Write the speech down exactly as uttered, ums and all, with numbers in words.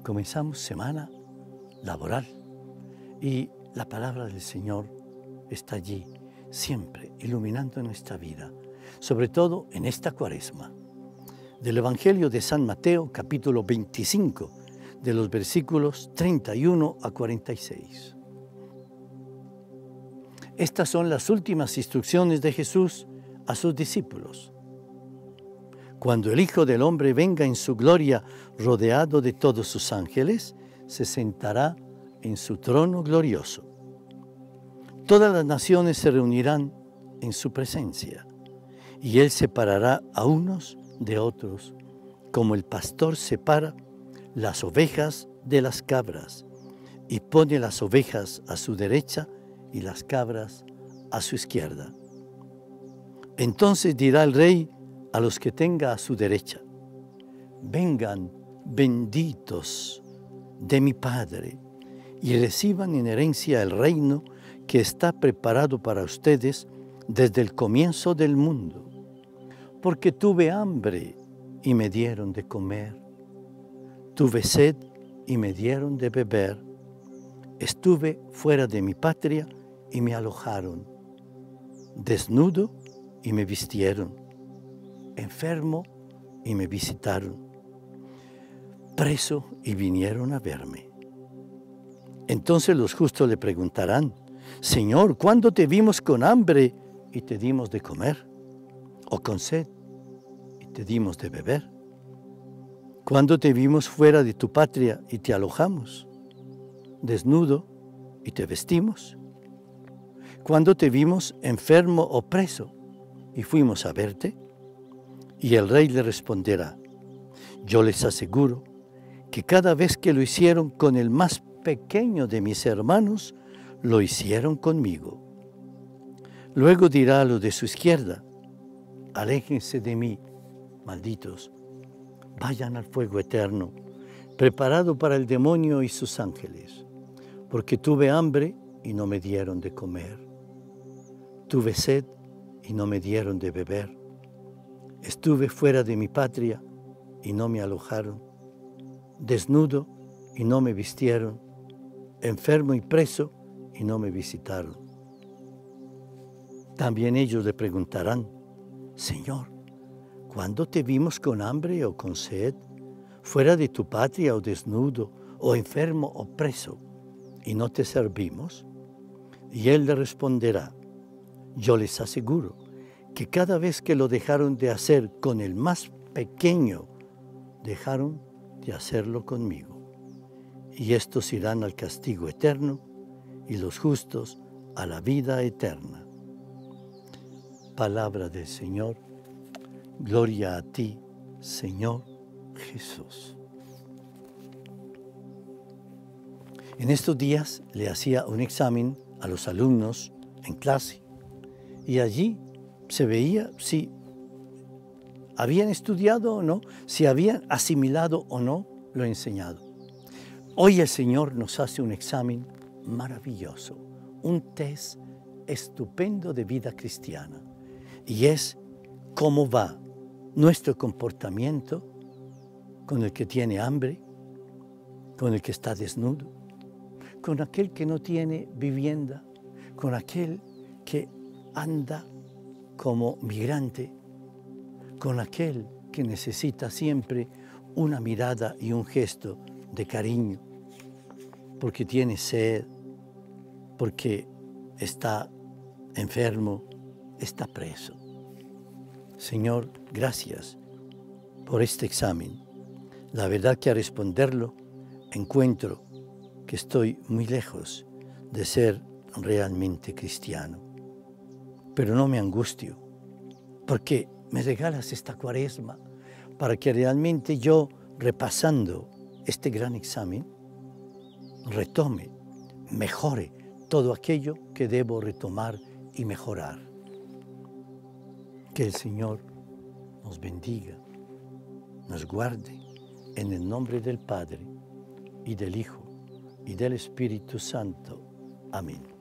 Comenzamos semana laboral y la palabra del Señor está allí, siempre iluminando nuestra vida, sobre todo en esta Cuaresma. Del Evangelio de San Mateo, capítulo veinticinco, de los versículos treinta y uno a cuarenta y seis. Estas son las últimas instrucciones de Jesús a sus discípulos. Cuando el Hijo del Hombre venga en su gloria, rodeado de todos sus ángeles, se sentará en su trono glorioso. Todas las naciones se reunirán en su presencia, y Él separará a unos de otros, como el pastor separa las ovejas de las cabras, y pone las ovejas a su derecha y las cabras a su izquierda. Entonces dirá el Rey a los que tenga a su derecha: vengan, benditos de mi Padre, y reciban en herencia el reino que está preparado para ustedes desde el comienzo del mundo. Porque tuve hambre y me dieron de comer, tuve sed y me dieron de beber, estuve fuera de mi patria y me alojaron, desnudo y me vistieron, enfermo y me visitaron, preso y vinieron a verme. Entonces los justos le preguntarán: Señor, ¿cuándo te vimos con hambre y te dimos de comer? ¿O con sed y te dimos de beber? ¿Cuándo te vimos fuera de tu patria y te alojamos? ¿Desnudo y te vestimos? ¿Cuándo te vimos enfermo o preso y fuimos a verte? Y el Rey le responderá: yo les aseguro que cada vez que lo hicieron con el más pequeño de mis hermanos, lo hicieron conmigo. Luego dirá a los de su izquierda: aléjense de mí, malditos, vayan al fuego eterno, preparado para el demonio y sus ángeles, porque tuve hambre y no me dieron de comer, tuve sed y no me dieron de beber, estuve fuera de mi patria y no me alojaron, desnudo y no me vistieron, enfermo y preso y no me visitaron. También ellos le preguntarán: Señor, ¿cuándo te vimos con hambre o con sed, fuera de tu patria o desnudo, o enfermo o preso, y no te servimos? Y Él le responderá: yo les aseguro que cada vez que lo dejaron de hacer con el más pequeño, dejaron de hacerlo conmigo. Y estos irán al castigo eterno, y los justos a la vida eterna. Palabra del Señor. Gloria a ti, Señor Jesús. En estos días le hacía un examen a los alumnos en clase, y allí se veía si habían estudiado o no, si habían asimilado o no lo enseñado. Hoy el Señor nos hace un examen maravilloso, un test estupendo de vida cristiana, y es cómo va nuestro comportamiento con el que tiene hambre, con el que está desnudo, con aquel que no tiene vivienda, con aquel que anda como migrante, con aquel que necesita siempre una mirada y un gesto de cariño, porque tiene sed, porque está enfermo, está preso. Señor, gracias por este examen. La verdad que al responderlo encuentro que estoy muy lejos de ser realmente cristiano. Pero no me angustio, porque me regalas esta Cuaresma para que realmente yo, repasando este gran examen, retome, mejore todo aquello que debo retomar y mejorar. Que el Señor nos bendiga, nos guarde, en el nombre del Padre, y del Hijo, y del Espíritu Santo. Amén.